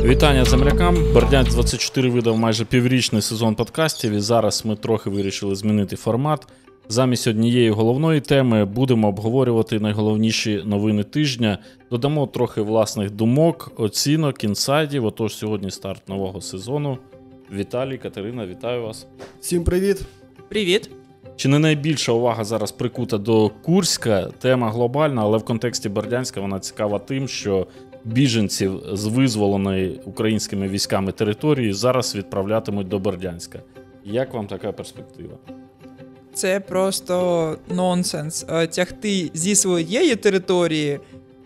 Вітання землякам. Бердянськ 24 видав майже піврічний сезон подкастів, і зараз ми трохи вирішили змінити формат. Замість однієї головної теми будемо обговорювати найголовніші новини тижня, додамо трохи власних думок, оцінок, інсайдів. Отож, сьогодні старт нового сезону. Віталій, Катерина, вітаю вас. Всім привіт. Привіт. Чи не найбільша увага зараз прикута до Курська? Тема глобальна, але в контексті Бердянська вона цікава тим, що біженців з визволеної українськими військами території зараз відправлятимуть до Бердянська. Як вам така перспектива? Це просто нонсенс. Тягти зі своєї території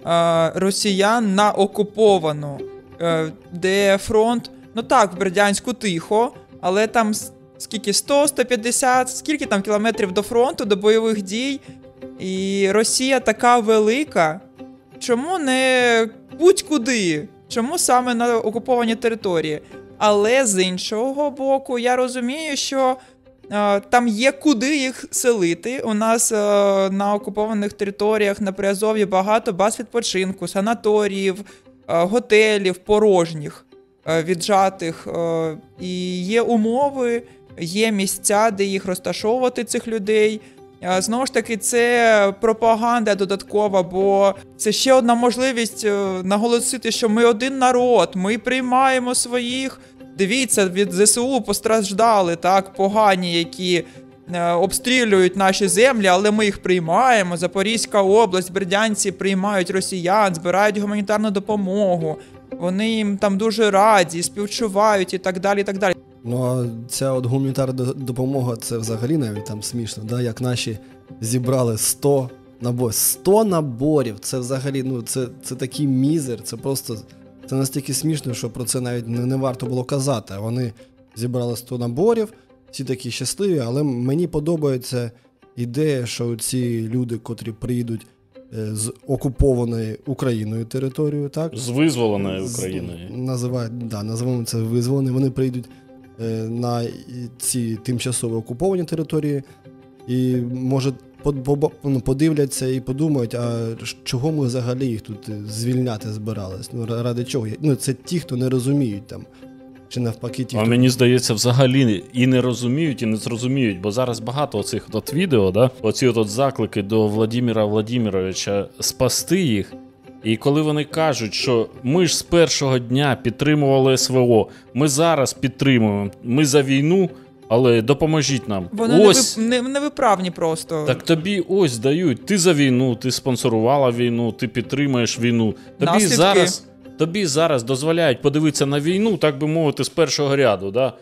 росіян на окуповану, де фронт, ну так, в Бердянську тихо, але там скільки, 100-150, скільки там кілометрів до фронту, до бойових дій, і Росія така велика, чому не будь-куди, чому саме на окупованій території? Але з іншого боку, я розумію, що там є куди їх селити. У нас на окупованих територіях на Приазов'ї багато баз відпочинку, санаторіїв, готелів порожніх, віджатих. І є умови, є місця, де їх розташовувати, цих людей. Знову ж таки, це пропаганда додаткова, бо це ще одна можливість наголосити, що ми один народ, ми приймаємо своїх. Дивіться, від ЗСУ постраждали, так, погані, які обстрілюють наші землі, але ми їх приймаємо. Запорізька область, бердянці приймають росіян, збирають гуманітарну допомогу. Вони їм там дуже раді, співчувають і так далі, і так далі. Ну, а ця от гуманітарна допомога, це взагалі навіть там смішно, да? Як наші зібрали 100 наборів. 100 наборів, це взагалі, ну, це такий мізер, це просто, це настільки смішно, що про це навіть не варто було казати. Вони зібрали 100 наборів, всі такі щасливі, але мені подобається ідея, що ці люди, котрі приїдуть з окупованої Україною територією, так? З визволеної Україною. Називаємо це визволеною, вони прийдуть на ці тимчасово окуповані території і, може, подивляться і подумають, а чого ми взагалі їх тут звільняти збирались? Ну, ради чого? Ну, це ті, хто не розуміють там. Чи навпаки ті, хто... мені здається, взагалі і не розуміють, і не зрозуміють, бо зараз багато оцих от відео, да? Оці от заклики до Владимира Владимировича спасти їх. І коли вони кажуть, що ми ж з першого дня підтримували СВО, ми зараз підтримуємо, ми за війну, але допоможіть нам. Вони ось... невиправні просто. Так тобі ось дають, ти за війну, ти спонсорувала війну, ти підтримуєш війну. Тобі зараз дозволяють подивитися на війну, так би мовити, з першого ряду, да?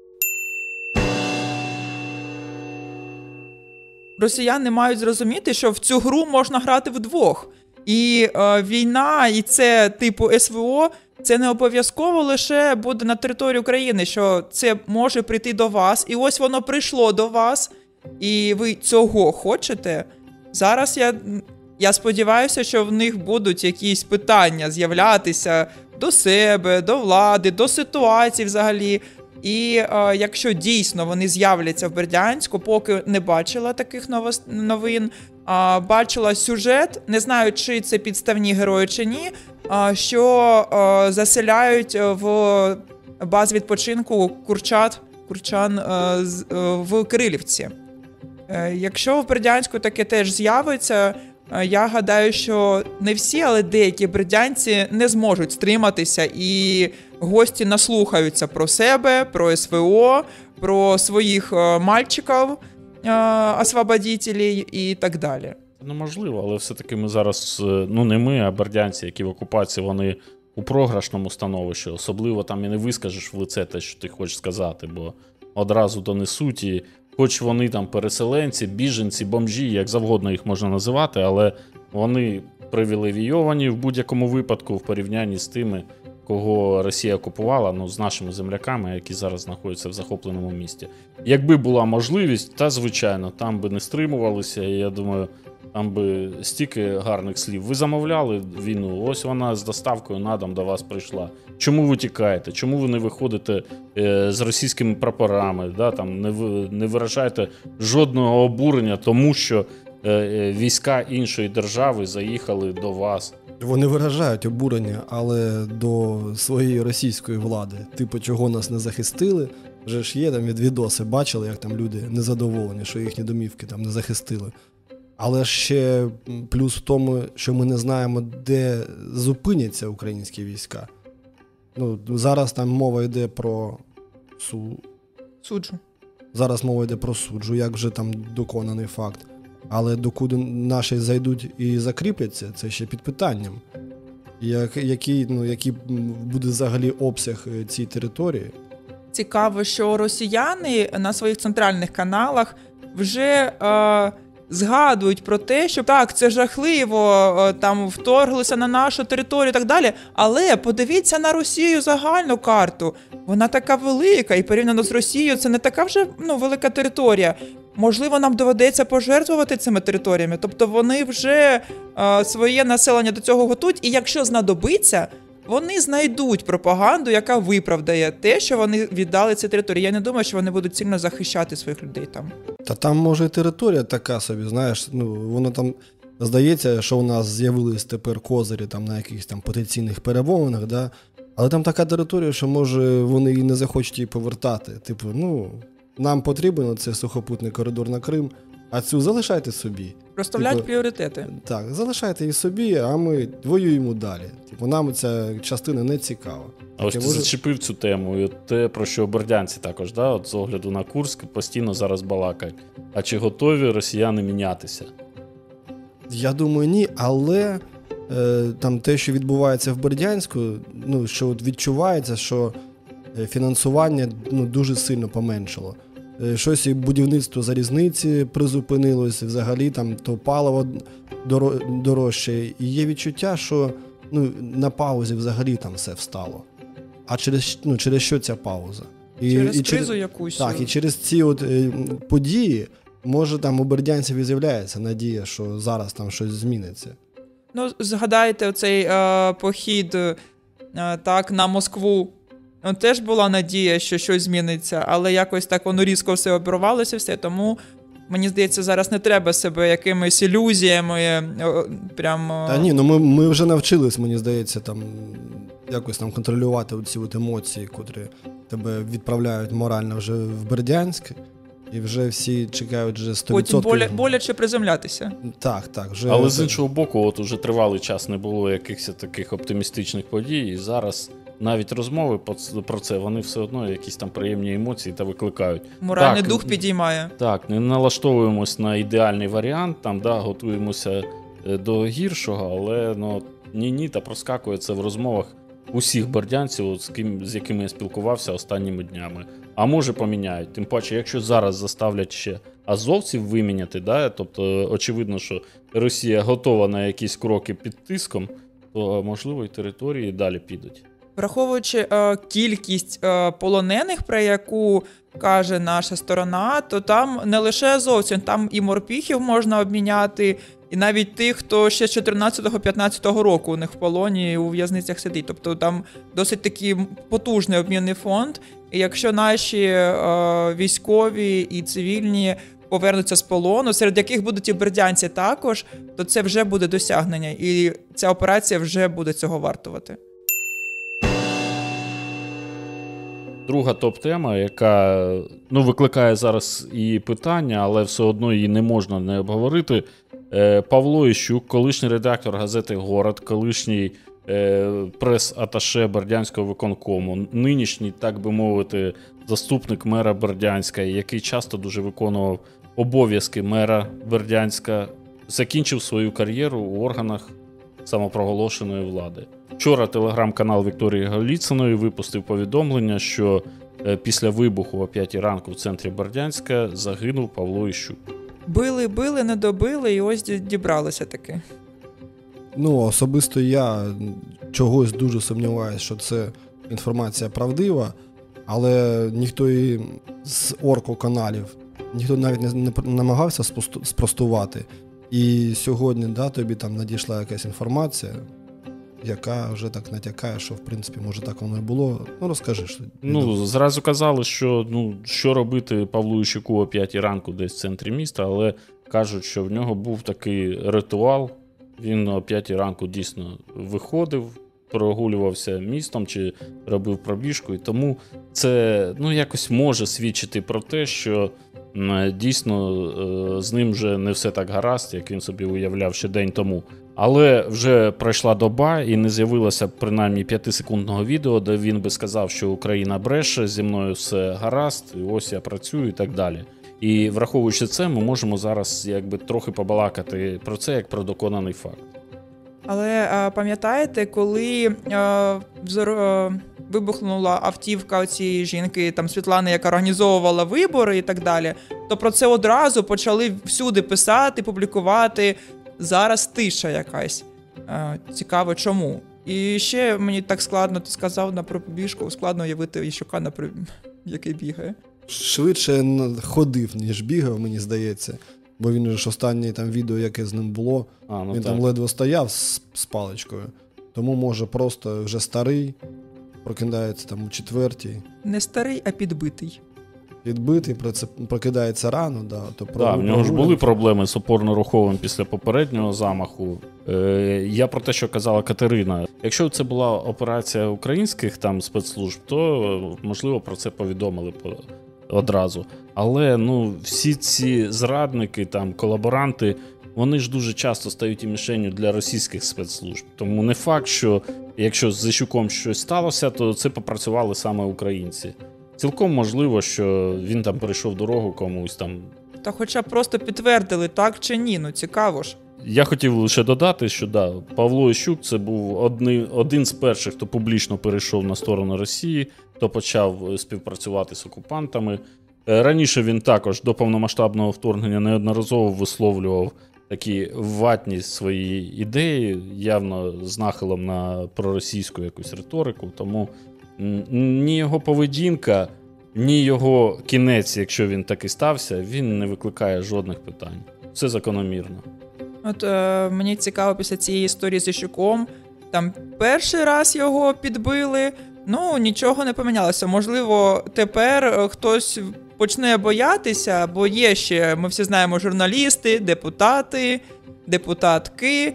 Росіяни мають зрозуміти, що в цю гру можна грати вдвох. І війна, і це типу СВО, це не обов'язково лише буде на території України, що це може прийти до вас, і ось воно прийшло до вас, і ви цього хочете. Зараз я сподіваюся, що в них будуть якісь питання з'являтися до себе, до влади, до ситуації взагалі. І якщо дійсно вони з'являться в Бердянську, поки не бачила таких новин, бачила сюжет, не знаю, чи це підставні герої чи ні, що заселяють в базу відпочинку курчан в Кирилівці. Якщо в Бердянську таке теж з'явиться, я гадаю, що не всі, але деякі бердянці не зможуть стриматися, і гості наслухаються про себе, про СВО, про своїх мальчиків, освободителей і так далі. Ну, можливо, але все-таки ми зараз, ну не ми, а бердянці, які в окупації, вони у програшному становищі. Особливо там і не вискажеш в лице те, що ти хочеш сказати, бо одразу донесуть, і хоч вони там переселенці, біженці, бомжі, як завгодно їх можна називати, але вони привілейовані в будь-якому випадку в порівнянні з тими, кого Росія окупувала, ну, з нашими земляками, які зараз знаходяться в захопленому місті. Якби була можливість, та, звичайно, там би не стримувалися, і я думаю, там би стільки гарних слів. Ви замовляли війну, ось вона з доставкою на дом до вас прийшла. Чому ви тікаєте? Чому ви не виходите з російськими прапорами? Да? Там не виражаєте жодного обурення, тому що війська іншої держави заїхали до вас. Вони виражають обурення, але до своєї російської влади. Типу, чого нас не захистили. Вже ж є там відоси, бачили, як там люди незадоволені, що їхні домівки там не захистили. Але ще плюс в тому, що ми не знаємо, де зупиняться українські війська. Ну, зараз там мова йде про Суджу. Зараз мова йде про суджу, як вже там доконаний факт. Але докуди наші зайдуть і закріпляться, це ще під питанням. Який буде взагалі обсяг цієї території? Цікаво, що росіяни на своїх центральних каналах вже згадують про те, що так, це жахливо, там вторглися на нашу територію і так далі, але подивіться на Росію загальну карту. Вона така велика, і порівняно з Росією це не така вже велика територія. Можливо, нам доведеться пожертвувати цими територіями. Тобто вони вже своє населення до цього готують, і якщо знадобиться, вони знайдуть пропаганду, яка виправдає те, що вони віддали ці території. Я не думаю, що вони будуть сильно захищати своїх людей там. Та там, може, і територія така собі, знаєш, воно там, здається, що у нас з'явились тепер козирі там на якихось там потенційних перемовинах, да? Але там така територія, що, може, вони і не захочуть її повертати. Типу, нам потрібен цей сухопутний коридор на Крим, а цю залишайте собі. Розставляють пріоритети. Так, залишайте її собі, а ми воюємо далі. Типу, нам ця частина не цікава. А ось ти зачепив цю тему, і те, про що бердянці також, да, от з огляду на Курськ, постійно зараз балакають. А чи готові росіяни мінятися? Я думаю, ні, але там те, що відбувається в Бердянську, що от відчувається, що фінансування дуже сильно поменшало. Щось і будівництво залізниці призупинилось, взагалі там то паливо дорожче. І є відчуття, що на паузі взагалі там все встало. А через що ця пауза? Через кризу якусь. Так, і через ці от події, може там у бердянців і з'являється надія, що зараз там щось зміниться. Згадайте оцей похід на Москву. Теж була надія, що щось зміниться, але якось так воно різко все обірвалося все, тому мені здається, зараз не треба себе якимись ілюзіями прямо... Та ні, ми вже навчились, мені здається, там якось там контролювати оці от емоції, котрі тебе відправляють морально вже в Бердянськ, і вже всі чекають вже 100%. Потім боляче приземлятися. Так, вже... Але з іншого боку, от уже тривалий час не було якихось таких оптимістичних подій, і зараз навіть розмови про це, вони все одно якісь там приємні емоції та викликають. Моральний дух підіймає. Так, не налаштовуємось на ідеальний варіант, там, готуємося до гіршого, але ні-ні, та проскакує це в розмовах усіх бердянців, з якими я спілкувався останніми днями. А може поміняють. Тим паче, якщо зараз заставлять ще азовців виміняти, тобто очевидно, що Росія готова на якісь кроки під тиском, то, можливо, і території далі підуть. Враховуючи кількість полонених, про яку каже наша сторона, то там не лише азовців, там і морпіхів можна обміняти, і навіть тих, хто ще з 14-15 року у них в полоні і у в'язницях сидить. Тобто там досить такий потужний обмінний фонд. І якщо наші військові і цивільні повернуться з полону, серед яких будуть і бердянці також, то це вже буде досягнення. І ця операція вже буде цього вартувати. Друга топ-тема, яка викликає зараз і питання, але все одно її не можна не обговорити. Павло Іщук, колишній редактор газети «Город», колишній прес-аташе Бердянського виконкому, нинішній, так би мовити, заступник мера Бердянська, який часто дуже виконував обов'язки мера Бердянська, закінчив свою кар'єру у органах самопроголошеної влади. Вчора телеграм-канал Вікторії Голіциної випустив повідомлення, що після вибуху о 5 ранку в центрі Бердянська загинув Павло Іщук. Били, не добили, і ось дібралися таки. Особисто я чогось дуже сумніваюся, що це інформація правдива, але ніхто і з орко-каналів, ніхто навіть не намагався спростувати. І сьогодні, тобі там надійшла якась інформація, яка вже так натякає, що, в принципі, може так воно і було. Розкажи. Зразу казали, що робити Павлу Іщуку о 5 ранку десь в центрі міста, але кажуть, що в нього був такий ритуал, Він о 5 ранку дійсно виходив, прогулювався містом чи робив пробіжку. І тому це якось може свідчити про те, що дійсно з ним вже не все так гаразд, як він собі уявляв ще день тому. Але вже пройшла доба і не з'явилося принаймні 5-секундного відео, де він би сказав, що Україна бреше, зі мною все гаразд, і ось я працюю і так далі. І враховуючи це, ми можемо зараз трохи побалакати про це як про доконаний факт. Але пам'ятаєте, коли вибухнула автівка цієї жінки, там Світлани, яка організовувала вибори і так далі, то про це одразу почали всюди писати, публікувати. Зараз тиша якась. Цікаво, чому. І ще мені так складно, ти сказав на пробіжку, складно уявити Ющука, який бігає. Швидше ходив, ніж бігав, мені здається. Бо він ж останнє там відео, яке з ним було, він так. Там ледве стояв з паличкою. Тому, може, просто вже старий, прокидається там у 4-й. Не старий, а підбитий. Підбитий, прокидається рано, да. В нього ж були проблеми з опорно-руховим після попереднього замаху. Я про те, що казала Катерина. Якщо це була операція українських там спецслужб, то, можливо, про це повідомили одразу. Але всі ці зрадники, там, колаборанти, вони ж дуже часто стають і мішенню для російських спецслужб. Тому не факт, що якщо з Ющуком щось сталося, то це попрацювали саме українці. Цілком можливо, що він там перейшов дорогу комусь там. Та хоча б просто підтвердили, так чи ні, цікаво ж. Я хотів лише додати, що Павло Ющук – це був один з перших, хто публічно перейшов на сторону Росії, хто почав співпрацювати з окупантами. Раніше він також до повномасштабного вторгнення неодноразово висловлював такі ватні свої ідеї, явно з нахилом на проросійську якусь риторику, тому ні його поведінка, ні його кінець, якщо він таки стався, він не викликає жодних питань. Все закономірно. От мені цікаво після цієї історії з Ющуком, там перший раз його підбили, нічого не помінялося. Можливо, тепер хтось почне боятися, бо є ще, ми всі знаємо, журналісти, депутатки,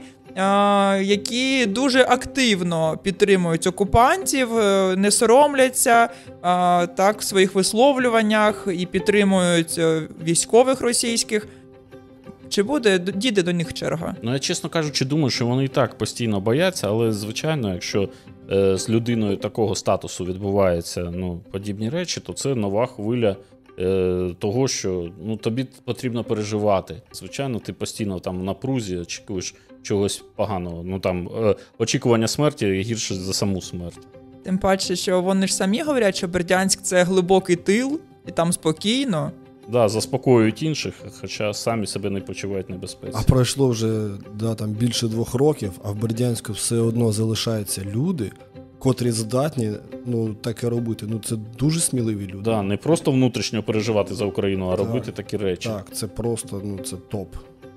які дуже активно підтримують окупантів, не соромляться в своїх висловлюваннях і підтримують військових російських. Чи дійде до них черга? Я, чесно кажучи, думаю, що вони і так постійно бояться, але, звичайно, якщо з людиною такого статусу відбуваються подібні речі, то це нова хвиля того, що тобі потрібно переживати. Звичайно, ти постійно там в напрузі очікуєш чогось поганого. Очікування смерті гірше за саму смерть. Тим паче, що вони ж самі говорять, що Бердянськ – це глибокий тил, і там спокійно. Заспокоюють інших, хоча самі себе не почувають в небезпеці. А пройшло вже більше 2 років, а в Бердянську все одно залишаються люди, котрі здатні таке робити. Це дуже сміливі люди. Не просто внутрішньо переживати за Україну, а робити такі речі. Так, це просто, це топ.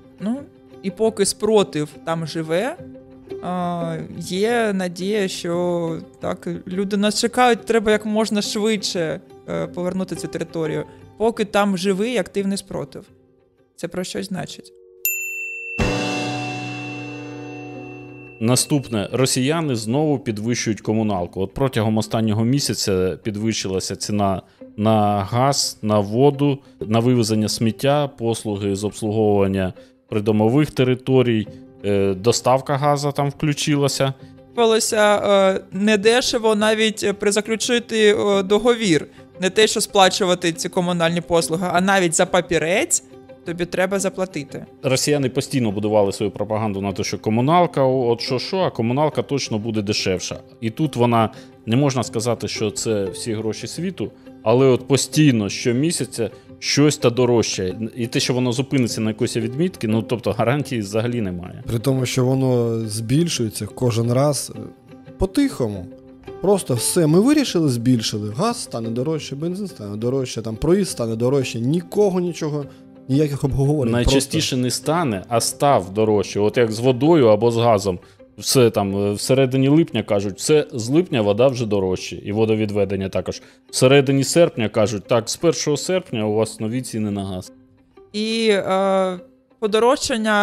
І поки спротив там живе, є надія, що люди нас чекають, треба як можна швидше повернути цю територію. Поки там живий активний спротив. Це про щось значить. Наступне. Росіяни знову підвищують комуналку. От протягом останнього місяця підвищилася ціна на газ, на воду, на вивезення сміття, послуги з обслуговування придомових територій, доставка газу там включилася. Виявилося недешево навіть призаключити договір. Не те, що сплачувати ці комунальні послуги, а навіть за папірець тобі треба заплатити. Росіяни постійно будували свою пропаганду на те, що комуналка, а комуналка точно буде дешевша. І тут вона, не можна сказати, що це всі гроші світу, але постійно, щомісяця, щось та дорожче. І те, що воно зупиниться на якоїсь відмітки, тобто гарантії взагалі немає. При тому, що воно збільшується кожен раз по-тихому. Просто все, ми вирішили, збільшили. Газ стане дорожче, бензин стане дорожче, проїзд стане дорожче, нікого, ніяких обговорень. Найчастіше не стане, а став дорожче. От як з водою або з газом. Все всередині липня кажуть, все з липня вода вже дорожче. І водовідведення також. Всередині серпня кажуть, з 1 серпня у вас нові ціни на газ. І подорожчання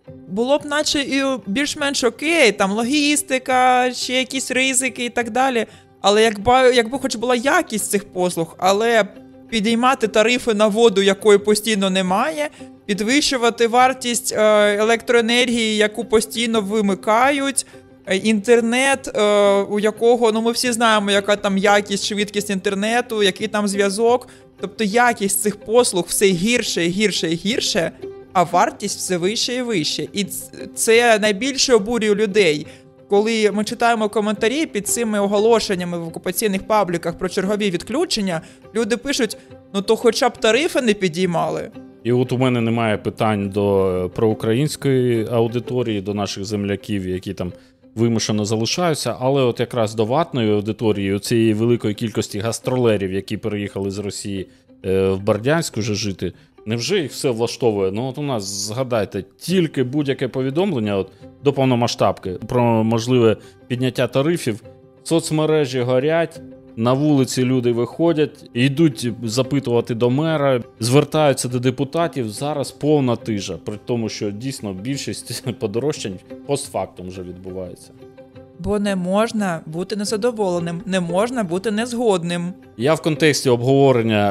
було б наче і більш-менш окей, там логістика, ще якісь ризики і так далі. Але якби хоч була якість цих послуг, але підіймати тарифи на воду, якої постійно немає, підвищувати вартість електроенергії, яку постійно вимикають, інтернет, у якого, ну ми всі знаємо, яка там якість, швидкість інтернету, який там зв'язок. Тобто якість цих послуг все гірше, гірше і гірше, а вартість все вище і вище. І це найбільше обурює людей. Коли ми читаємо коментарі під цими оголошеннями в окупаційних пабліках про чергові відключення, люди пишуть, ну то хоча б тарифи не підіймали. І от у мене немає питань до проукраїнської аудиторії, до наших земляків, які там вимушено залишаються, але от якраз до ватної аудиторії, цієї великої кількості гастролерів, які переїхали з Росії в Бердянськ уже жити, невже їх все влаштовує? Ну от у нас, згадайте, тільки будь-яке повідомлення от, до повномасштабки про можливе підняття тарифів, соцмережі горять, на вулиці люди виходять, йдуть запитувати до мера, звертаються до депутатів, зараз повна тижа, при тому, що дійсно більшість подорожчань постфактум вже відбувається. Бо не можна бути незадоволеним, не можна бути незгодним. Я в контексті обговорення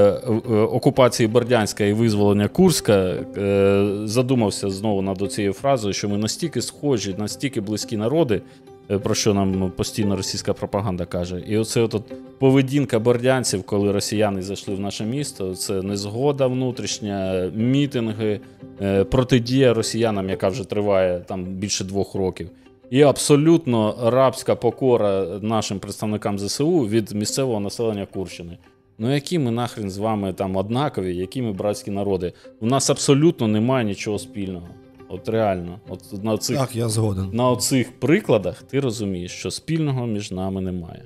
окупації Бердянська і визволення Курська задумався знову над цією фразою, що ми настільки схожі, настільки близькі народи, про що нам постійно російська пропаганда каже. І оце от поведінка бердянців, коли росіяни зайшли в наше місто, це незгода внутрішня, мітинги, протидія росіянам, яка вже триває там більше 2 років. І абсолютно рабська покора нашим представникам ЗСУ від місцевого населення Курщини. Ну які ми нахрен з вами там однакові, які ми братські народи? У нас абсолютно немає нічого спільного. От реально. От на цих, Так, я згоден. на оцих прикладах ти розумієш, що спільного між нами немає.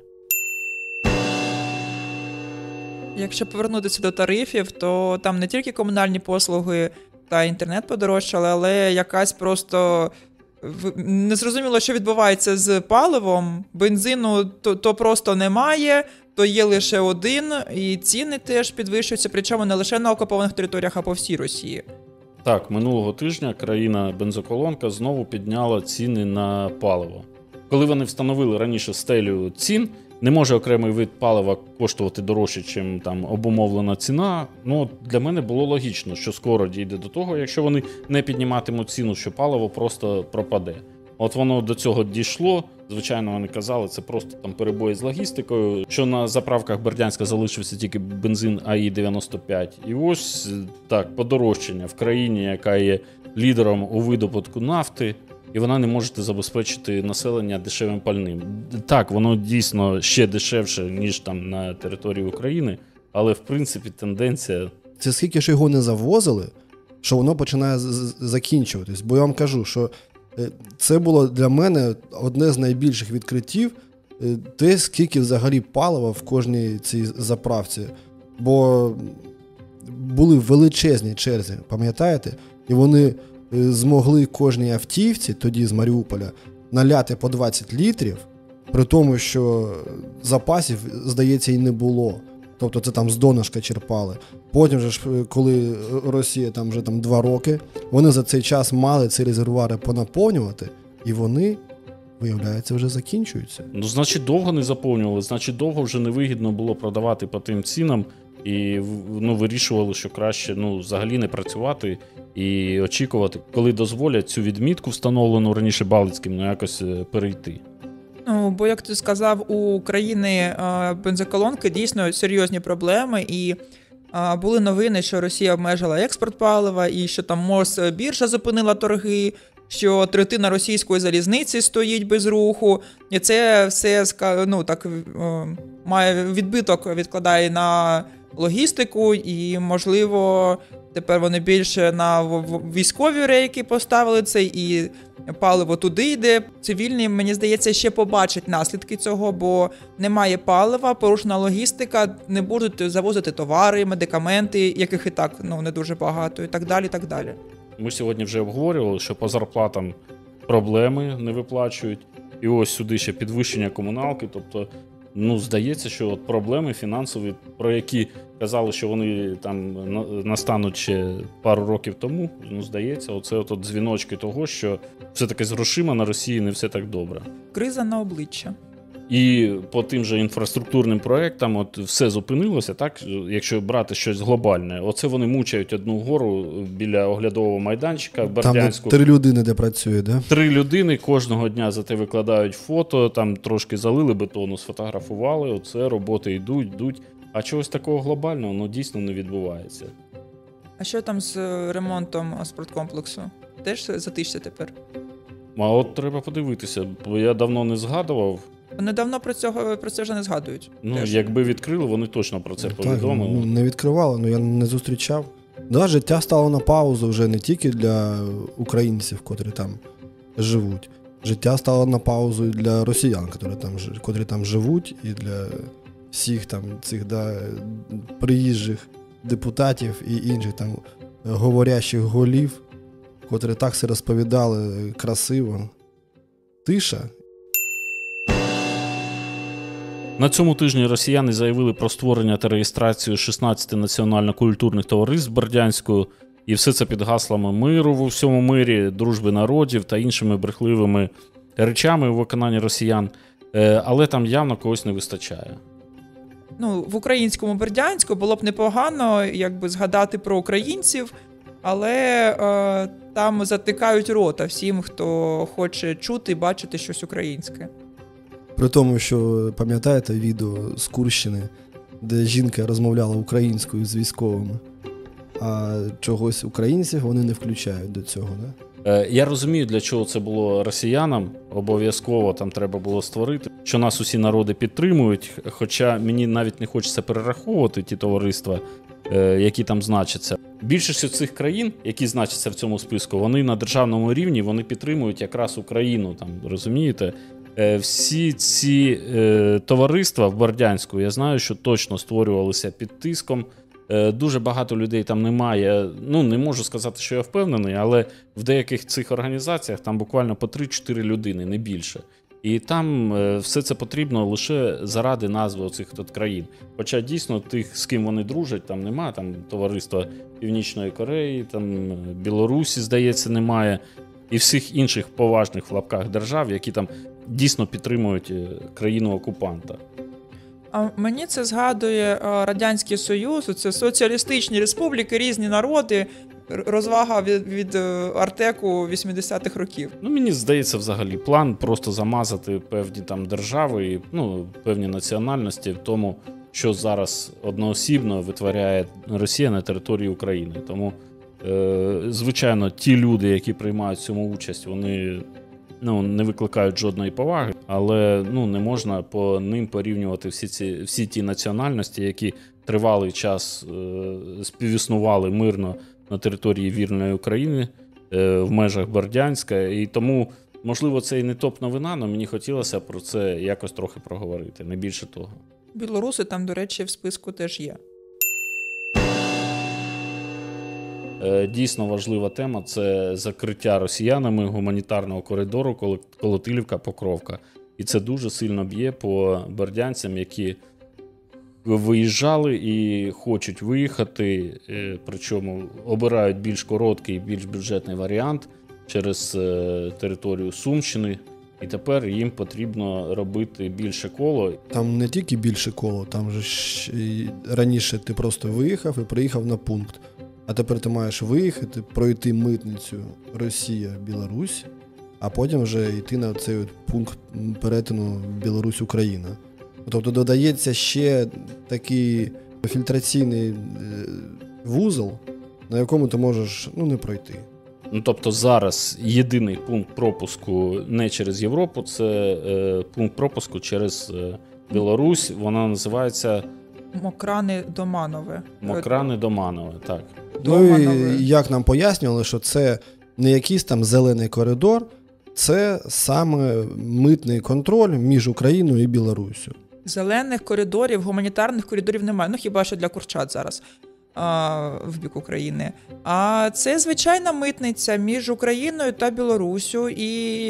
Якщо повернутися до тарифів, то там не тільки комунальні послуги та інтернет подорожчали, але якась просто... Незрозуміло, що відбувається з паливом, бензину то просто немає, то є лише один, і ціни теж підвищуються, причому не лише на окупованих територіях, а по всій Росії. Так, минулого тижня країна-бензоколонка знову підняла ціни на паливо. Коли вони встановили раніше стелю цін, не може окремий вид палива коштувати дорожче, чим там обумовлена ціна. Ну, для мене було логічно, що скоро дійде до того, якщо вони не підніматимуть ціну, що паливо просто пропаде. От воно до цього дійшло. Звичайно, вони казали, це просто там перебої з логістикою, що на заправках Бердянська залишився тільки бензин АІ-95. І ось так, подорожчання в країні, яка є лідером у видобутку нафти, і вона не може забезпечити населення дешевим пальним. Так, воно дійсно ще дешевше, ніж там на території України, але в принципі тенденція... Це скільки ж його не завозили, що воно починає закінчуватись. Бо я вам кажу, що це було для мене одне з найбільших відкриттів, те, скільки взагалі палива в кожній цій заправці. Бо були величезні черзі, пам'ятаєте? І вони змогли кожній автівці, тоді з Маріуполя, наляти по 20 літрів, при тому, що запасів, здається, і не було. Тобто це там з донышка черпали. Потім же ж, коли Росія там вже 2 роки, вони за цей час мали ці резервуари понаповнювати, і вони, виявляється, вже закінчуються. Ну, значить, довго не заповнювали, значить, довго вже невигідно було продавати по тим цінам, і вирішували, що краще взагалі не працювати і очікувати, коли дозволять цю відмітку, встановлену раніше Балицьким, якось перейти. Бо, як ти сказав, у країни бензоколонки дійсно серйозні проблеми, і були новини, що Росія обмежила експорт палива, і що там Мосбіржа зупинила торги, що третина російської залізниці стоїть без руху, і це все має відбиток, відкладає на логістику, і, можливо, тепер вони більше на військові рейки поставили це, і паливо туди йде. Цивільні, мені здається, ще побачать наслідки цього, бо немає палива, порушена логістика, не будуть завозити товари, медикаменти, яких і так не дуже багато, і так далі, і так далі. Ми сьогодні вже обговорювали, що по зарплатам проблеми не виплачують, і ось сюди ще підвищення комуналки, тобто Ну, здається, що от проблеми фінансові, про які казали, що вони там настануть ще пару років тому, ну, здається, оце от дзвіночки того, що все-таки з грошима на Росії не все так добре. Криза на обличчя. І по тим же інфраструктурним проєктам от все зупинилося, так, якщо брати щось глобальне. Оце вони мучають одну гору біля оглядового майданчика в Бердянську. Там 3 людини, де працює, да? 3 людини кожного дня за те викладають фото, там трошки залили бетону, сфотографували, оце роботи йдуть. А чогось такого глобального, ну, дійсно не відбувається. А що там з ремонтом спорткомплексу? Теж затишся тепер? А от треба подивитися, бо я давно не згадував. Вони давно про це вже не згадують. Ну, Теж. якби відкрили, вони точно про це Так, повідомили. ну, не відкривали, ну я не зустрічав. Да, життя стало на паузу вже не тільки для українців, котрі там живуть. Життя стало на паузу і для росіян, котрі там живуть, і для всіх там цих приїжджих депутатів і інших там говорящих голів, котрі так все розповідали красиво. Тиша. На цьому тижні росіяни заявили про створення та реєстрацію 16 національно-культурних товариств Бердянську, і все це під гаслами миру в усьому мирі, дружби народів та іншими брехливими речами у виконанні росіян, але там явно когось не вистачає. Ну, в українському Бердянську було б непогано якби згадати про українців, але там затикають рота всім, хто хоче чути і бачити щось українське. При тому, що, пам'ятаєте відео з Курщини, де жінка розмовляла українською з військовими, а чогось українців вони не включають до цього, да? Я розумію, для чого це було росіянам, обов'язково там треба було створити, що нас усі народи підтримують, хоча мені навіть не хочеться перераховувати ті товариства, які там значаться. Більшість цих країн, які значаться в цьому списку, вони на державному рівні, вони підтримують якраз Україну, там, розумієте? Всі ці товариства в Бердянську, я знаю, що точно створювалися під тиском. Дуже багато людей там немає. Ну, не можу сказати, що я впевнений, але в деяких цих організаціях там буквально по 3-4 людини, не більше. І там все це потрібно лише заради назви оцих країн. Хоча дійсно тих, з ким вони дружать, там немає. Там товариства Північної Кореї, там Білорусі, здається, немає. І всіх інших поважних в лапках держав, які там дійсно підтримують країну-окупанта. А мені це згадує Радянський Союз, це соціалістичні республіки, різні народи, розвага від Артеку 80-х років. Ну, мені здається, взагалі, план просто замазати певні там держави і певні національності в тому, що зараз одноосібно витворяє Росія на території України. Тому, звичайно, ті люди, які приймають в цьому участь, вони не викликають жодної поваги, але не можна по ним порівнювати всі ті національності, які тривалий час співіснували мирно на території вільної України в межах Бердянська. І тому, можливо, це і не топ-новина, але мені хотілося про це якось трохи проговорити, не більше того. Білоруси там, до речі, в списку теж є. Дійсно важлива тема – це закриття росіянами гуманітарного коридору Колотилівка-Покровка. І це дуже сильно б'є по бердянцям, які виїжджали і хочуть виїхати, причому обирають більш короткий, більш бюджетний варіант через територію Сумщини. І тепер їм потрібно робити більше коло. Там не тільки більше коло, там же ж раніше ти просто виїхав і приїхав на пункт. А тепер ти маєш виїхати, пройти митницю Росія-Білорусь, а потім вже йти на цей пункт перетину Білорусь-Україна. Тобто додається ще такий фільтраційний вузол, на якому ти можеш не пройти. Тобто зараз єдиний пункт пропуску не через Європу, це пункт пропуску через Білорусь, вона називається... Мокрани-Доманове. Мокрани-Доманове, так. Ну і як нам пояснювали, що це не якийсь там зелений коридор, це саме митний контроль між Україною і Білоруссю. Зелених коридорів, гуманітарних коридорів немає, хіба що для курчат зараз в бік України. А це звичайна митниця між Україною та Білоруссю, і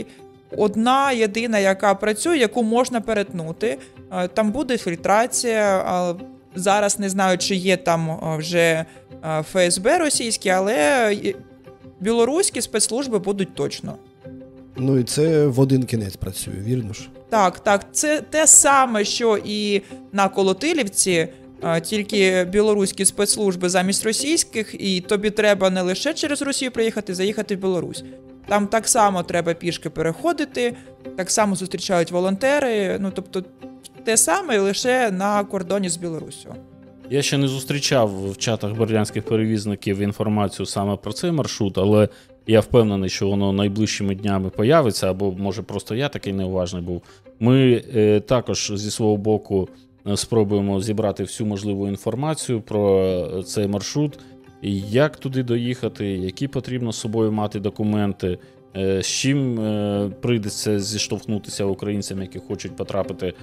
одна єдина, яка працює, яку можна перетнути. Там буде фільтрація. Зараз не знаю, чи є там вже ФСБ російські, але білоруські спецслужби будуть точно. Ну і це в один кінець працює, вірно ж? Так, це те саме, що і на Колотилівці, тільки білоруські спецслужби замість російських, і тобі треба не лише через Росію приїхати, заїхати в Білорусь. Там так само треба пішки переходити, так само зустрічають волонтери, ну тобто те саме, лише на кордоні з Білоруссю. Я ще не зустрічав в чатах бердянських перевізників інформацію саме про цей маршрут, але я впевнений, що воно найближчими днями появиться, або, може, просто я такий неуважний був. Ми також зі свого боку спробуємо зібрати всю можливу інформацію про цей маршрут, як туди доїхати, які потрібно з собою мати документи, з чим прийдеться зіштовхнутися українцям, які хочуть потрапити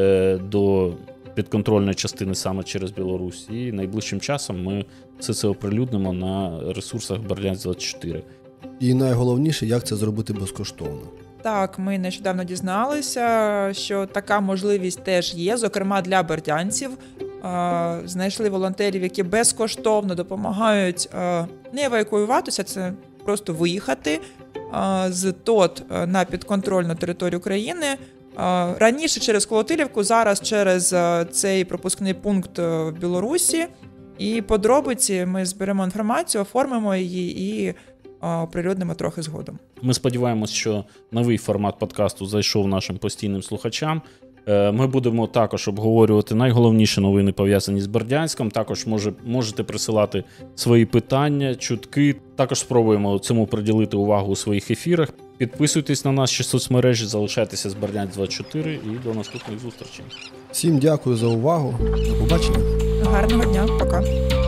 до підконтрольної частини саме через Білорусь. І найближчим часом ми все це оприлюднимо на ресурсах Бердянськ-24. І найголовніше, як це зробити безкоштовно. Так, ми нещодавно дізналися, що така можливість теж є, зокрема для бердянців. Знайшли волонтерів, які безкоштовно допомагають не евакуюватися, це просто виїхати з ТОТ на підконтрольну територію країни. Раніше через Колотилівку, зараз через цей пропускний пункт в Білорусі. І подробиці ми зберемо інформацію, оформимо її і оприлюднимо трохи згодом. Ми сподіваємось, що новий формат подкасту зайшов нашим постійним слухачам. Ми будемо також обговорювати найголовніші новини, пов'язані з Бердянськом. Також можете присилати свої питання, чутки. Також спробуємо цьому приділити увагу у своїх ефірах. Підписуйтесь на наші соцмережі, залишайтеся з Бердянськ-24 і до наступних зустрічей. Всім дякую за увагу. До побачення. Гарного дня, пока.